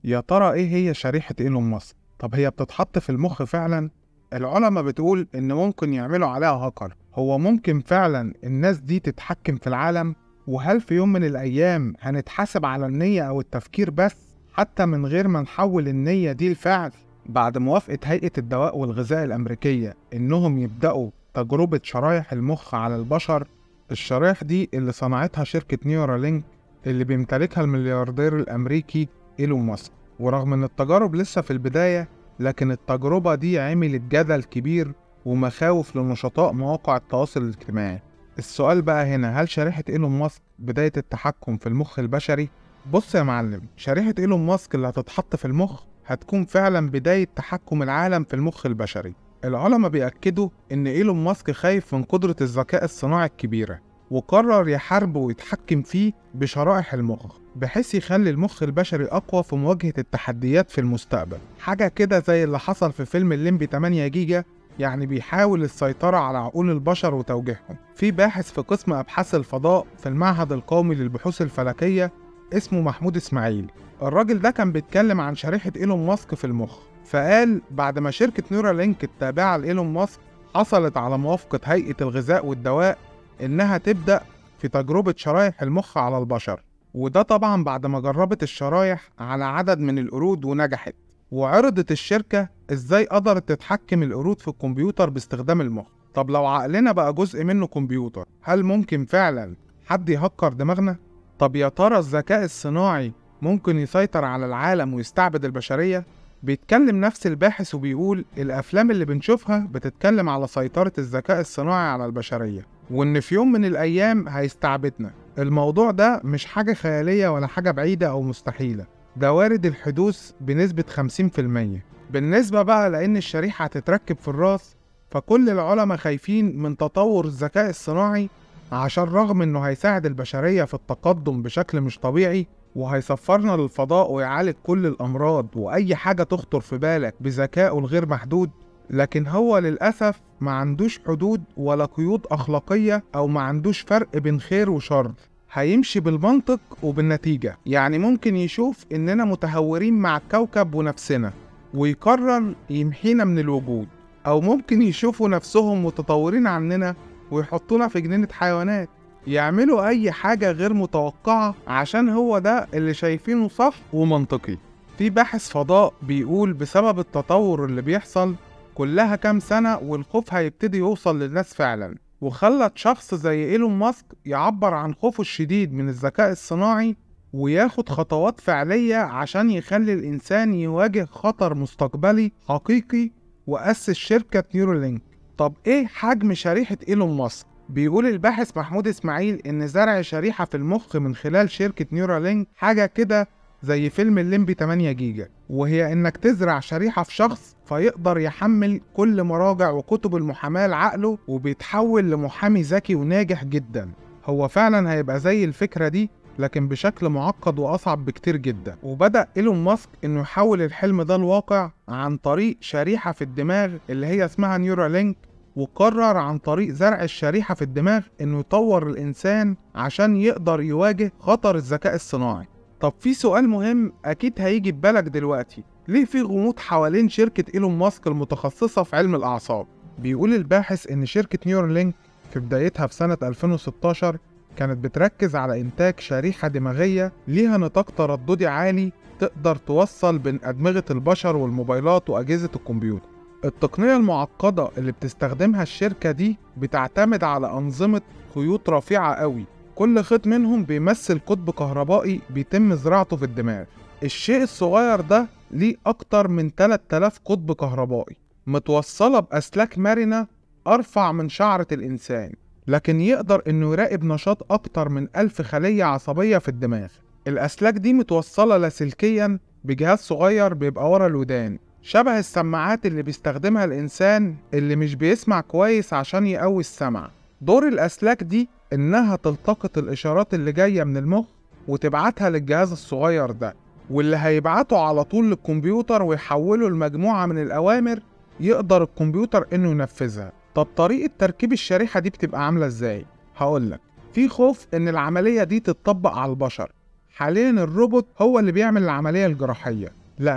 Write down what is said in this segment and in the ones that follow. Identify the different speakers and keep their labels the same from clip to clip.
Speaker 1: يا ترى ايه هي شريحة ايلون ماسك؟ طب هي بتتحط في المخ فعلا؟ العلماء بتقول ان ممكن يعملوا عليها هاكر. هو ممكن فعلا الناس دي تتحكم في العالم؟ وهل في يوم من الايام هنتحاسب على النية او التفكير بس، حتى من غير ما نحول النية دي لفعل؟ بعد موافقة هيئة الدواء والغذاء الامريكية انهم يبدأوا تجربة شرايح المخ على البشر، الشرايح دي اللي صنعتها شركة نيورالينك اللي بيمتلكها الملياردير الامريكي ايلون ماسك. ورغم ان التجارب لسه في البداية، لكن التجربة دي عملت جدل كبير ومخاوف لنشطاء مواقع التواصل الاجتماعي. السؤال بقى هنا، هل شريحة ايلون ماسك بداية التحكم في المخ البشري؟ بص يا معلم، شريحة ايلون ماسك اللي هتتحط في المخ هتكون فعلا بداية تحكم العالم في المخ البشري. العلماء بيأكدوا ان ايلون ماسك خايف من قدرة الذكاء الصناعي الكبيرة، وقرر يحاربه ويتحكم فيه بشرائح المخ، بحيث يخلي المخ البشري أقوى في مواجهة التحديات في المستقبل. حاجة كده زي اللي حصل في فيلم الليمبي 8 جيجا، يعني بيحاول السيطرة على عقول البشر وتوجيههم. في باحث في قسم أبحاث الفضاء في المعهد القومي للبحوث الفلكية اسمه محمود إسماعيل. الراجل ده كان بيتكلم عن شريحة إيلون ماسك في المخ، فقال بعد ما شركة نيورالينك التابعة لإيلون ماسك حصلت على موافقة هيئة الغذاء والدواء إنها تبدأ في تجربة شرايح المخ على البشر، وده طبعا بعد ما جربت الشرايح على عدد من القرود ونجحت. وعرضت الشركة ازاي قدرت تتحكم القرود في الكمبيوتر باستخدام المخ. طب لو عقلنا بقى جزء منه كمبيوتر، هل ممكن فعلا حد يهكر دماغنا؟ طب يا ترى الذكاء الصناعي ممكن يسيطر على العالم ويستعبد البشرية؟ بيتكلم نفس الباحث وبيقول الأفلام اللي بنشوفها بتتكلم على سيطرة الذكاء الصناعي على البشرية، وإن في يوم من الأيام هيستعبدنا. الموضوع ده مش حاجة خيالية ولا حاجة بعيدة أو مستحيلة، ده وارد الحدوث بنسبة 50%. بالنسبة بقى لأن الشريحة هتتركب في الراس، فكل العلماء خايفين من تطور الذكاء الصناعي، عشان رغم إنه هيساعد البشرية في التقدم بشكل مش طبيعي، وهيسفرنا للفضاء ويعالج كل الأمراض وأي حاجة تخطر في بالك بذكائه الغير محدود، لكن هو للأسف ما عندوش حدود ولا قيود أخلاقية، أو ما عندوش فرق بين خير وشر. هيمشي بالمنطق وبالنتيجة، يعني ممكن يشوف إننا متهورين مع الكوكب ونفسنا ويقرر يمحينا من الوجود، أو ممكن يشوفوا نفسهم متطورين عننا ويحطونا في جنينة حيوانات، يعملوا أي حاجة غير متوقعة عشان هو ده اللي شايفينه صح ومنطقي. في باحث فضاء بيقول بسبب التطور اللي بيحصل كلها كام سنة والخوف هيبتدي يوصل للناس فعلا، وخلت شخص زي إيلون ماسك يعبر عن خوفه الشديد من الذكاء الصناعي وياخد خطوات فعلية عشان يخلي الإنسان يواجه خطر مستقبلي حقيقي، وأسس شركة نيورالينك. طب إيه حجم شريحة إيلون ماسك؟ بيقول الباحث محمود إسماعيل إن زرع شريحة في المخ من خلال شركة نيورالينك حاجة كده زي فيلم الليمبي 8 جيجا، وهي إنك تزرع شريحة في شخص فيقدر يحمل كل مراجع وكتب المحاماة لعقله، وبيتحول لمحامي ذكي وناجح جدا. هو فعلا هيبقى زي الفكرة دي، لكن بشكل معقد وأصعب بكتير جدا. وبدأ إيلون ماسك إنه يحول الحلم ده لواقع عن طريق شريحة في الدماغ اللي هي اسمها نيورالينك، وقرر عن طريق زرع الشريحة في الدماغ إنه يطور الإنسان عشان يقدر يواجه خطر الذكاء الصناعي. طب في سؤال مهم أكيد هيجي في بالك دلوقتي، ليه في غموض حوالين شركة إيلون ماسك المتخصصة في علم الأعصاب؟ بيقول الباحث إن شركة نيورالينك في بدايتها في سنة 2016 كانت بتركز على إنتاج شريحة دماغية ليها نطاق ترددي عالي تقدر توصل بين أدمغة البشر والموبايلات وأجهزة الكمبيوتر. التقنية المعقدة اللي بتستخدمها الشركة دي بتعتمد على أنظمة خيوط رفيعة قوي، كل خيط منهم بيمثل قطب كهربائي بيتم زراعته في الدماغ. الشيء الصغير ده ليه أكتر من 3000 قطب كهربائي متوصلة بأسلاك مرنة أرفع من شعرة الإنسان، لكن يقدر إنه يراقب نشاط أكتر من 1000 خلية عصبية في الدماغ. الأسلاك دي متوصلة لاسلكيا بجهاز صغير بيبقى ورا الودان، شبه السماعات اللي بيستخدمها الإنسان اللي مش بيسمع كويس عشان يقوي السمع. دور الأسلاك دي إنها تلتقط الإشارات اللي جاية من المخ وتبعتها للجهاز الصغير ده، واللي هيبعته على طول للكمبيوتر ويحوله لمجموعة من الأوامر يقدر الكمبيوتر إنه ينفذها. طب طريقة تركيب الشريحة دي بتبقى عاملة إزاي؟ هقولك، في خوف إن العملية دي تتطبق على البشر، حاليا الروبوت هو اللي بيعمل العملية الجراحية،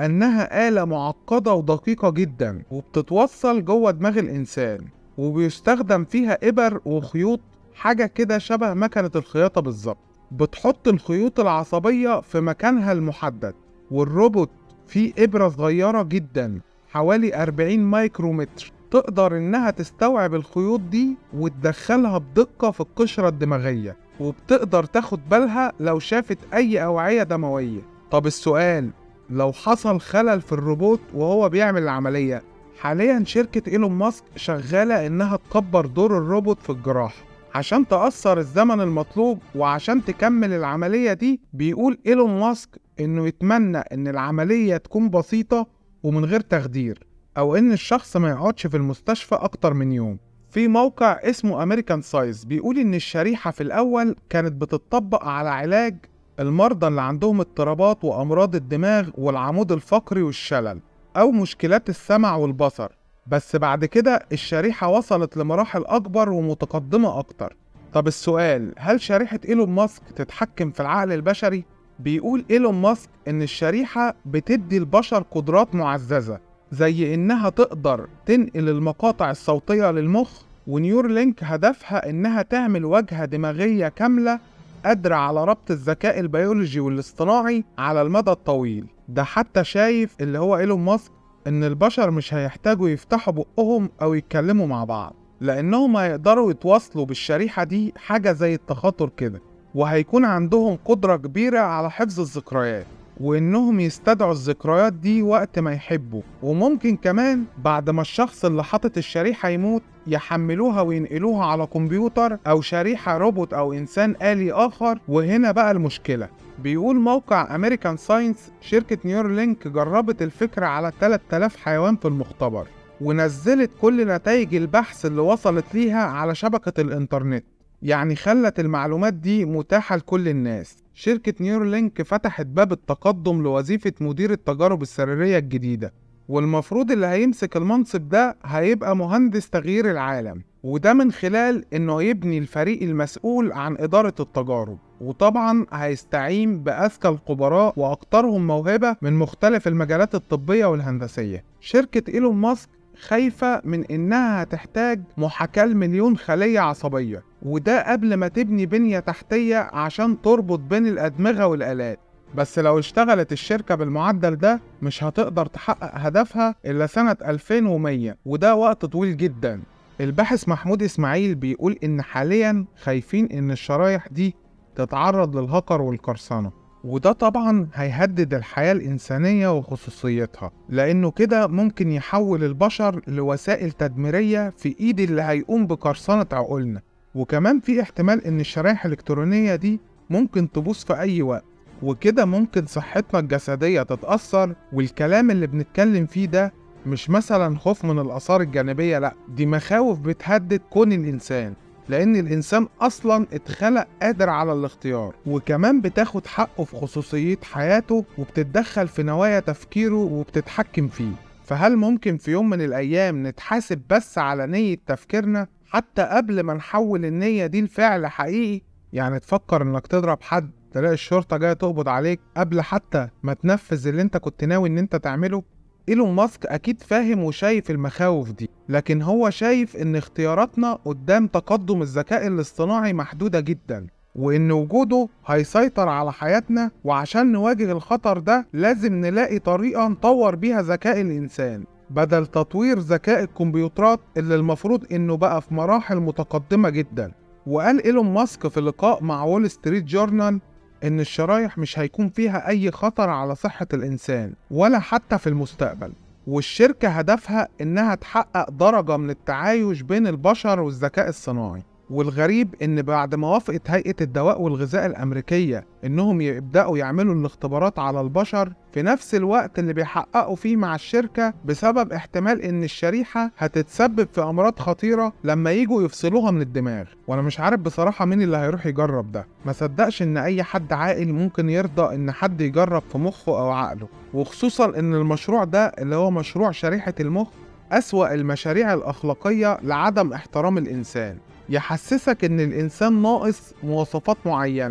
Speaker 1: لأنها آلة معقدة ودقيقة جدا وبتتوصل جوه دماغ الإنسان، وبيستخدم فيها إبر وخيوط، حاجة كده شبه مكنة الخياطة بالظبط. بتحط الخيوط العصبية في مكانها المحدد، والروبوت فيه إبرة صغيرة جدا حوالي 40 مايكرومتر تقدر إنها تستوعب الخيوط دي وتدخلها بدقة في القشرة الدماغية، وبتقدر تاخد بالها لو شافت أي أوعية دموية. طب السؤال، لو حصل خلل في الروبوت وهو بيعمل العملية، حاليا شركة إيلون ماسك شغالة إنها تكبر دور الروبوت في الجراحة عشان تأثر الزمن المطلوب وعشان تكمل العملية دي. بيقول إيلون ماسك إنه يتمنى إن العملية تكون بسيطة ومن غير تخدير، أو إن الشخص ما يقعدش في المستشفى أكتر من يوم. في موقع اسمه أمريكان سايز بيقول إن الشريحة في الأول كانت بتطبق على علاج المرضى اللي عندهم اضطرابات وأمراض الدماغ والعمود الفقري والشلل، أو مشكلات السمع والبصر، بس بعد كده الشريحة وصلت لمراحل أكبر ومتقدمة أكتر. طب السؤال، هل شريحة إيلون ماسك تتحكم في العقل البشري؟ بيقول إيلون ماسك إن الشريحة بتدي البشر قدرات معززة، زي إنها تقدر تنقل المقاطع الصوتية للمخ، ونيورلينك هدفها إنها تعمل واجهة دماغية كاملة قادرة على ربط الذكاء البيولوجي والاصطناعي على المدى الطويل. ده حتى شايف اللي هو إيلون ماسك إن البشر مش هيحتاجوا يفتحوا بقهم أو يتكلموا مع بعض، لأنهم هيقدروا يتواصلوا بالشريحة دي، حاجة زي التخاطر كده، وهيكون عندهم قدرة كبيرة على حفظ الذكريات، وإنهم يستدعوا الذكريات دي وقت ما يحبوا، وممكن كمان بعد ما الشخص اللي حاطط الشريحة يموت يحملوها وينقلوها على كمبيوتر أو شريحة روبوت أو إنسان آلي آخر. وهنا بقى المشكلة. بيقول موقع أمريكان ساينس شركة نيورلينك جربت الفكرة على 3000 حيوان في المختبر، ونزلت كل نتائج البحث اللي وصلت ليها على شبكة الإنترنت، يعني خلت المعلومات دي متاحة لكل الناس. شركة نيورلينك فتحت باب التقدم لوظيفة مدير التجارب السريرية الجديدة، والمفروض اللي هيمسك المنصب ده هيبقى مهندس تغيير العالم، وده من خلال انه يبني الفريق المسؤول عن إدارة التجارب، وطبعا هيستعين بأذكى الخبراء وأكثرهم موهبة من مختلف المجالات الطبية والهندسية. شركة إيلون ماسك خايفة من إنها هتحتاج محاكاة لمليون خلية عصبية، وده قبل ما تبني بنية تحتية عشان تربط بين الأدمغة والآلات. بس لو اشتغلت الشركة بالمعدل ده مش هتقدر تحقق هدفها إلا سنة 2100، وده وقت طويل جدا. الباحث محمود إسماعيل بيقول إن حاليا خايفين إن الشرايح دي تتعرض للهكر والقرصنة، وده طبعا هيهدد الحياة الإنسانية وخصوصيتها، لأنه كده ممكن يحول البشر لوسائل تدميرية في إيد اللي هيقوم بقرصنة عقولنا. وكمان في احتمال إن الشرايح الإلكترونية دي ممكن تبوظ في أي وقت، وكده ممكن صحتنا الجسدية تتأثر. والكلام اللي بنتكلم فيه ده مش مثلا خوف من الآثار الجانبية، لأ، دي مخاوف بتهدد كون الإنسان، لأن الإنسان أصلا اتخلق قادر على الاختيار، وكمان بتاخد حقه في خصوصية حياته وبتتدخل في نوايا تفكيره وبتتحكم فيه. فهل ممكن في يوم من الأيام نتحاسب بس على نية تفكيرنا حتى قبل ما نحول النية دي لفعل حقيقي؟ يعني تفكر إنك تضرب حد تلاقي الشرطة جاية تقبض عليك قبل حتى ما تنفذ اللي انت كنت ناوي ان انت تعمله. إيلون ماسك أكيد فاهم وشايف المخاوف دي، لكن هو شايف إن اختياراتنا قدام تقدم الذكاء الاصطناعي محدودة جدا، وإن وجوده هيسيطر على حياتنا، وعشان نواجه الخطر ده لازم نلاقي طريقة نطور بيها ذكاء الإنسان بدل تطوير ذكاء الكمبيوترات اللي المفروض إنه بقى في مراحل متقدمة جدا. وقال إيلون ماسك في لقاء مع وول ستريت جورنال إن الشرايح مش هيكون فيها أي خطر على صحة الإنسان ولا حتى في المستقبل، والشركة هدفها إنها تحقق درجة من التعايش بين البشر والذكاء الصناعي. والغريب إن بعد ما وافقت هيئة الدواء والغذاء الأمريكية إنهم يبدأوا يعملوا الاختبارات على البشر في نفس الوقت اللي بيحققوا فيه مع الشركة، بسبب احتمال إن الشريحة هتتسبب في أمراض خطيرة لما يجوا يفصلوها من الدماغ. وأنا مش عارف بصراحة مين اللي هيروح يجرب ده. ما صدقش إن أي حد عاقل ممكن يرضى إن حد يجرب في مخه أو عقله، وخصوصا إن المشروع ده اللي هو مشروع شريحة المخ أسوأ المشاريع الأخلاقية لعدم احترام الإنسان، يحسسك إن الإنسان ناقص مواصفات معينة،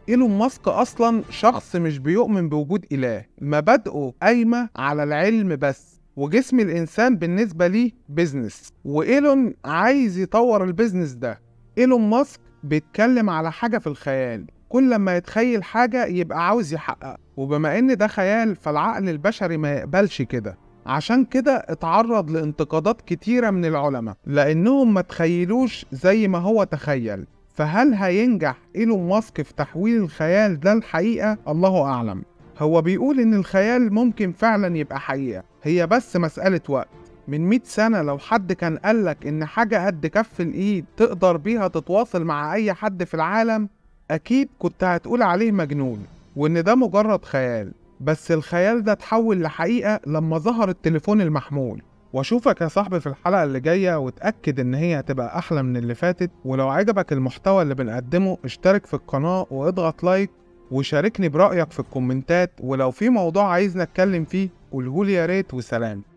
Speaker 1: إيلون ماسك أصلا شخص مش بيؤمن بوجود إله، مبادئه قايمة على العلم بس، وجسم الإنسان بالنسبة ليه بيزنس، وإيلون عايز يطور البيزنس ده. إيلون ماسك بيتكلم على حاجة في الخيال، كل ما يتخيل حاجة يبقى عاوز يحقق، وبما إن ده خيال فالعقل البشري ما يقبلش كده. عشان كده اتعرض لانتقادات كتيرة من العلماء لأنهم ما تخيلوش زي ما هو تخيل. فهل هينجح إيلون ماسك في تحويل الخيال ده لحقيقة؟ الله أعلم. هو بيقول إن الخيال ممكن فعلا يبقى حقيقة، هي بس مسألة وقت. من 100 سنة لو حد كان قالك إن حاجة قد كف الإيد تقدر بيها تتواصل مع أي حد في العالم، أكيد كنت هتقول عليه مجنون وإن ده مجرد خيال. بس الخيال ده اتحول لحقيقة لما ظهر التليفون المحمول. واشوفك يا صاحبي في الحلقة اللي جاية، وتأكد ان هي هتبقى احلى من اللي فاتت. ولو عجبك المحتوى اللي بنقدمه اشترك في القناة واضغط لايك، وشاركني برأيك في الكومنتات. ولو في موضوع عايزنا نتكلم فيه قولهولي يا ريت. وسلام.